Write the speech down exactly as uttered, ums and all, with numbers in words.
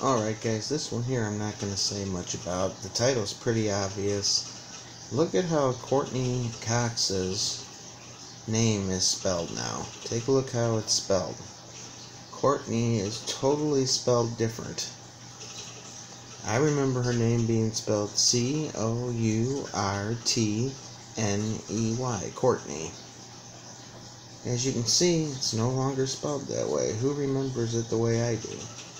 Alright guys, this one here I'm not going to say much about. The title's pretty obvious. Look at how Courteney Cox's name is spelled now. Take a look how it's spelled. Courteney is totally spelled different. I remember her name being spelled C O U R T N E Y, Courteney. As you can see, it's no longer spelled that way. Who remembers it the way I do?